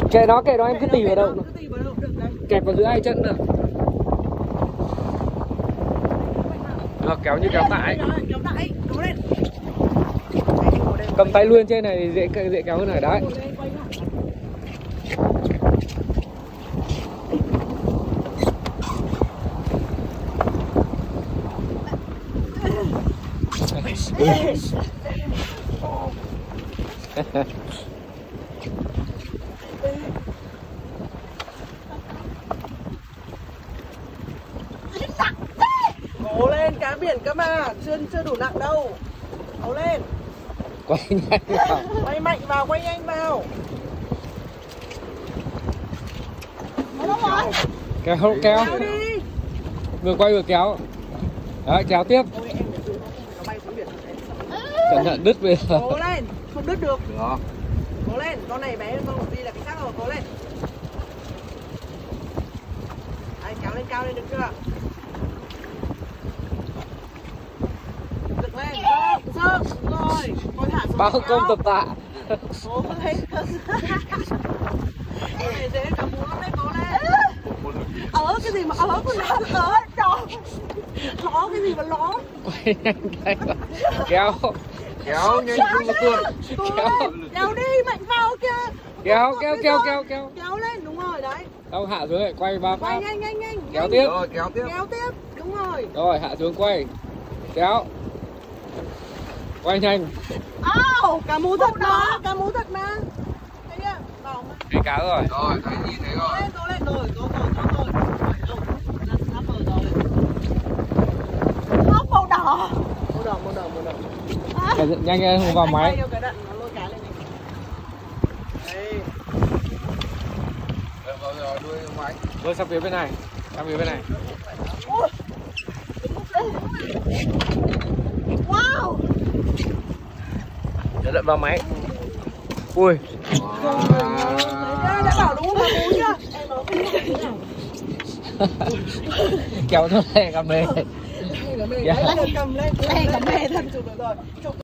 Kệ nó em cứ tì vào đâu. Kẹp vào giữa hai chân được. Được, kéo như kéo tạ ấy. Cầm tay luôn trên này dễ kéo hơn này đấy. Cố lên, cá biển cơ mà, chưa đủ nặng đâu. Cố lên. Quay nhanh vào. Quay mạnh vào, quay nhanh vào. Kéo Kéo đi. vừa quay vừa kéo. Đấy, kéo tiếp. Cẩn thận đứt về. Cố lên, không đứt được. Cố lên, con này bé hơn con Lục Phi là cái khác rồi, cố lên. Đấy, kéo lên cao lên được chưa? Dựng lên, dơ, rồi. Thôi thả xuống. Bao công tập tạ. Cố lên. Cái này dễ cả muốn lắm đấy, cố lên. Cái gì mà con nó tròn. Ló cái gì mà ló. Quay nhanh tay vào. Kéo nhanh không có cương. Kéo đi, mạnh vào kia. Kéo lên, đúng rồi đấy. Đâu hạ xuống lại quay ba phát. Quay nhanh. Kéo tiếp. Rồi, kéo tiếp. Đúng rồi. Rồi, hạ xuống quay. Kéo. Quay nhanh. Cá mú thật mà, Thấy chưa? Bảo mà. Thấy cá rồi. Rồi, thấy nhìn thấy rồi. Cố lên rồi. Màu đỏ. Nhanh lên vào máy. Rồi, đuôi máy. Rồi sang phía bên này. Wow. Để vào máy. Ui. Đã bảo đúng không? Kéo nó lên cầm lên. Cầm lên. Cầm lên thật chụp được rồi.